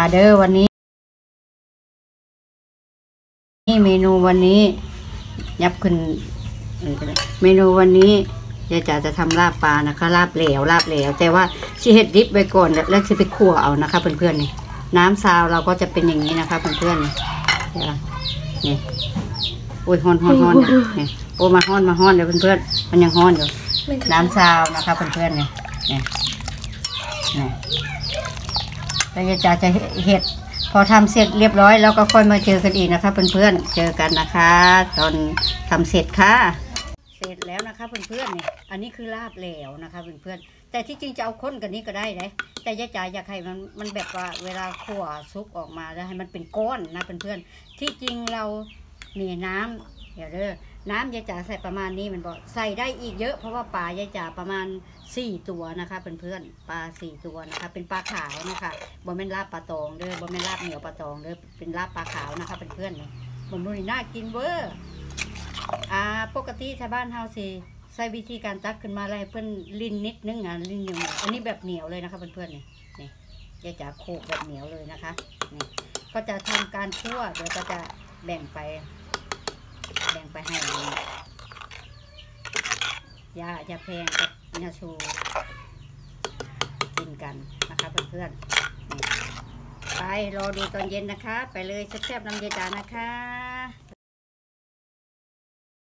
มาเด้อวันนี้เมนูวันนี้ยับขึ้นเมนูวันนี้ยายจ๋าจะทำลาบปลานะคะลาบเหลวแต่ว่าชีเห็ดดิบไว้ก่อนแล้วจะไปคั่วเอานะคะเพื่อนๆนี่น้ำซาวเราก็จะเป็นอย่างนี้นะคะเพื่อนๆนี่โอ้ยฮ้อนนี่โอ้มาฮ้อนเดี๋ยวเพื่อนๆมันยังฮ้อนอยู่น้ำซาวนะคะเพื่อนๆนี่แล้วยายจ๋าจะเห็ดพอทำเสร็จเรียบร้อยแล้วก็ค่อยมาเจอกันอีกนะคะเพื่อนๆเจอกันนะคะตอนทำเสร็จค่ะเสร็จแล้วนะคะเพื่อนๆนี่อันนี้คือลาบเหลวนะคะเพื่อนๆแต่ที่จริงจะเอาข้นกันนี้ก็ได้เลยแต่ยายจ๋าอยากให้มันแบบว่าเวลาคั่วซุปออกมาแล้วให้มันเป็นก้อนนะเพื่อนๆที่จริงเรานี่น้ำเดี๋ยวเด้อน้ำยายจ๋าใส่ประมาณนี้มันบอกใส่ได้อีกเยอะเพราะว่าปลายายจ๋าประมาณ4 ตัวนะคะเพื่อนๆปลา4 ตัวนะคะเป็นปลาขาวนะคะบ่แม่นลาบปลาตองเด้อบ่แม่นลาบเหนียวปลาตองเด้อเป็นลาบปลาขาวนะคะเพื่อนๆนี่บ่รู้นี่น่ากินเวอร์ปกติชาวบ้านเฮาสิใช้วิธีการตักขึ้นมาอะไรเพื่อนลิ้นนิดนึงลิ้นหนึ่งอันนี้แบบเหนียวเลยนะคะเพื่อนๆนี่ยายจ๋าโขกแบบเหนียวเลยนะคะนี่ก็จะทำการคั่วเดี๋ยวก็จะแบ่งไปให้ยาแพงกับยาชูกินกันนะคะเพื่อนๆไปรอดูตอนเย็นนะคะไปเลยแซ่บๆน้ำยาจ๋านะคะ